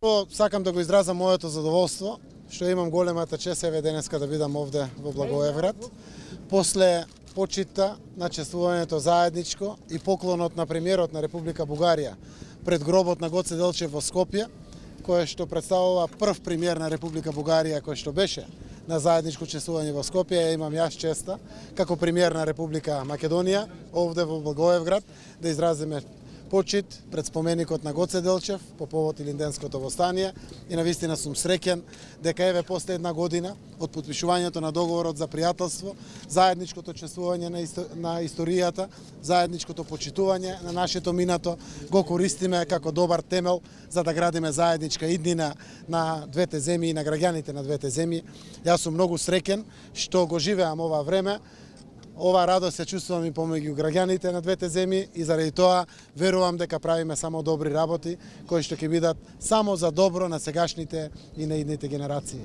Сакам да го изразам моето задоволство, што имам големата чест еве денеска да бидам овде во Благоевград. После почита на чествувањето заедничко и поклонот на премиерот на Република Бугарија пред гробот на Гоце Делчев во Скопје, кој што представува прв премиер на Република Бугарија кој што беше на заедничко чествување во Скопје, имам јас честа како премиер на Република Македонија овде во Благоевград да изразиме почит пред споменикот на Гоце Делчев по повод Илинденското востание и навистина сум среќен дека еве после една година од потпишувањето на договорот за пријателство, заедничкото чествување на историјата, заедничкото почитување на нашето минато го користиме како добар темел за да градиме заедничка иднина на двете земји и на граѓаните на двете земји. Јас сум многу среќен што го живеам ова време. Ова радост се чувствувам и помеѓу граѓаните на двете земји и заради тоа верувам дека правиме само добри работи кои што ќе бидат само за добро на сегашните и на идните генерации.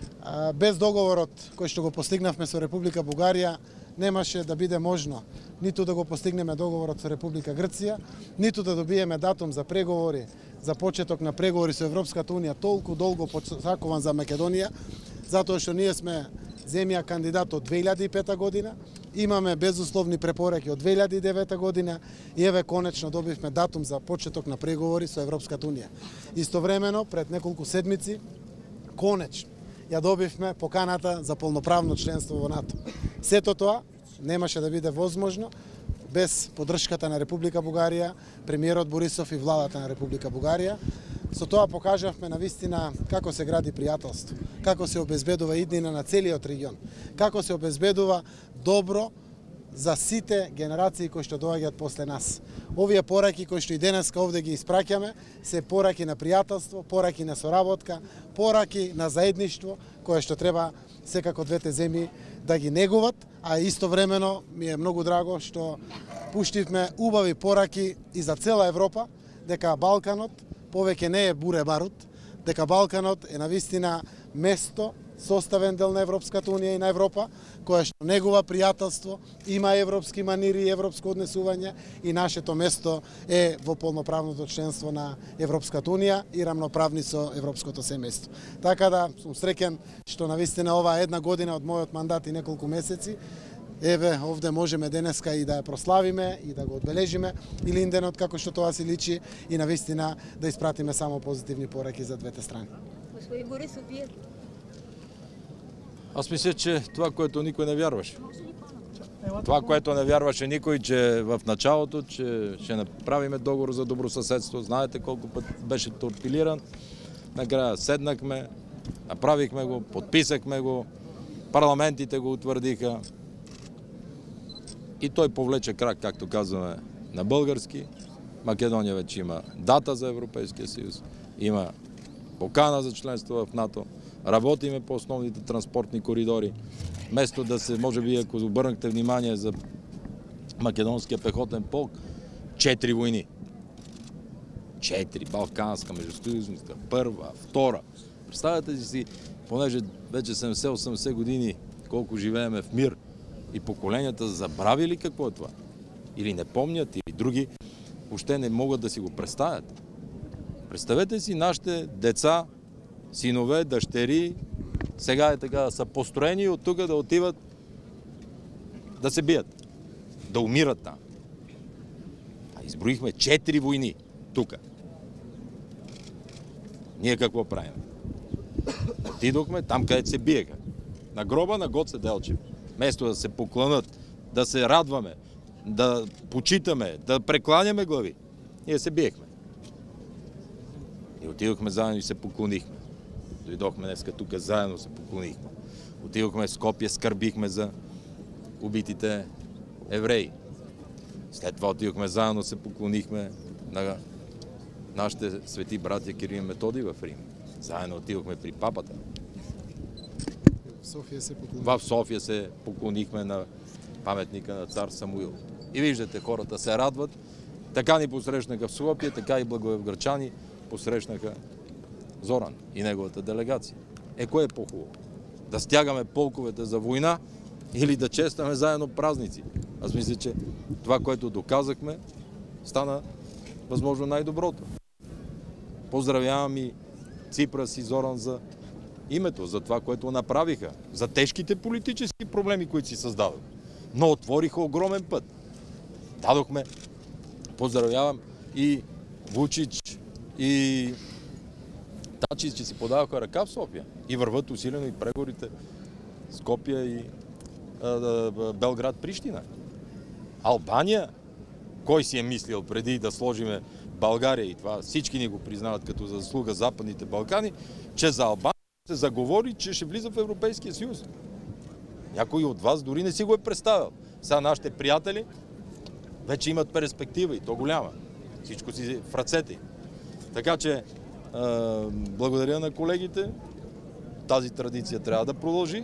Без договорот кој што го постигнавме со Република Бугарија немаше да биде можно ниту да го постигнеме договорот со Република Грција, ниту да добиеме датум за преговори, за почеток на преговори со Европската унија толку долго посакуван за Македонија, затоа што ние сме земја кандидат од 2005 година, имаме безусловни препораки од 2009 година и еве конечно добивме датум за почеток на преговори со Европската унија. Истовремено, пред неколку седмици, конечно ја добивме поканата за полноправно членство во НАТО. Сето тоа немаше да биде возможно без поддршката на Република Бугарија, премиерот Борисов и владата на Република Бугарија. Со тоа покажавме навистина како се гради пријателство, како се обезбедува иднина на целиот регион, како се обезбедува добро за сите генерации кои што доаѓаат после нас. Овие пораки кои што и денеска овде ги испраќаме се пораки на пријателство, пораки на соработка, пораки на заедништво кое што треба секако двете земји да ги негуват, а истовремено ми е многу драго што пуштивме убави пораки и за цела Европа дека Балканот повеќе не е буре барут, дека Балканот е навистина место, составен дел на Европската унија и на Европа, која што негува пријателство, има европски манири и европско однесување и нашето место е во полноправното членство на Европската унија и рамноправни со европското семејство. Така да сум среќен што навистина оваа една година од мојот мандат и неколку месеци еве овде можеме денеска и да ја прославиме и да го одбележиме Илинденот како што тоа се личи и навистина да испратиме само позитивни пораки за двете страни. Господин Борисов, вие? Аз мисля, че това, което никой не вярваше. Това, което не вярваше никой, че в началото, че ще направиме договор за добросъседство. Знаете колко път беше торпилиран. Накрая седнахме, направихме го, подписахме го, парламентите го утвърдиха. И той повлече крак, както казваме, на български. Македония вече има дата за Европейския съюз, има покана за членство в НАТО. Работиме по основните транспортни коридори. Вместо да се, може би, ако обърнахте внимание за македонския пехотен полк, 4 войни. 4. Балканска, междусъюзната, първа, втора. Представете си, понеже вече 70-80 години, колко живееме в мир, и поколенията забравили какво е това? Или не помнят, или други въобще не могат да си го представят. Представете си нашите деца, синове, дъщери, сега е така, са построени и от тук да отиват да се бият, да умират там. Изброихме 4 войни тук. Ние какво правим? Отидохме там, където се биеха. На гроба на Гоце Делчев. Вместо да се поклонат, да се радваме, да почитаме, да прекланяме глави, ние се биехме. И отидохме заедно и се поклонихме. Дойдохме днеска тук, заедно се поклонихме. Отидохме в Скопие, скърбихме за убитите евреи. След това отидохме заедно, се поклонихме на нашите свети братя Кирил и Методий в Рим. Заедно отидохме при папата. В София се поклонихме на паметника на цар Самуил. И виждате, хората се радват. Така ни посрещнаха в Скопие, така и благоевградчани посрещнаха Зоран и неговата делегация. Кое е по-хубаво? Да стягаме полковете за война или да честваме заедно празници? Аз мисля, че това, което доказахме, стана възможно най-доброто. Поздравявам и Ципрас и Зоран за името, за това, което направиха, за тежките политически проблеми, които си създадох. Но отвориха огромен път. Дадохме, поздравявам и Вучич, и Тачис, че си подаваха ръка в София и върват усилено и преговорите Скопия и Белград-Прищина. Албания, кой си е мислил преди да сложиме България, и това всички ни го признават като заслуга Западните Балкани, че за Албания се заговори, че ще влиза в Европейския съюз. Някой от вас дори не си го е представил. Сега нашите приятели вече имат перспектива и то голяма. Всичко си в ръцете. Така че благодаря на колегите. Тази традиция трябва да продължи.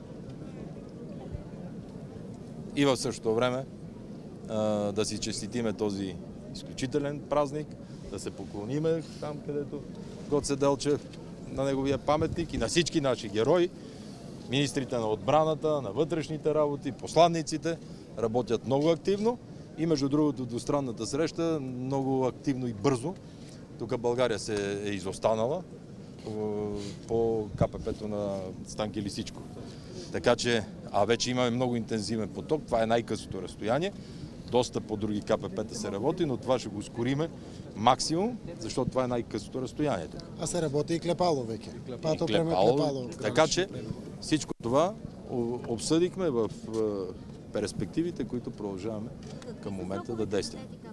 И в същото време да си честитиме този изключителен празник, да се поклониме там, където Гоце Делчев, на неговия паметник и на всички наши герои. Министрите на отбраната, на вътрешните работи, посланниците работят много активно и между другото двустранната среща много активно и бързо. Тук България се е изостанала по КПП-то на Станки Лисичко. Така че, вече имаме много интензивен поток, това е най-късото разстояние. Доста по други КПП-та се работи, но това ще го ускориме максимум, защото това е най-късото разстояние. А се работи и Клепало веќе. Клепало. Така че всичко това обсъдихме в перспективите, които продължаваме към момента да действаме.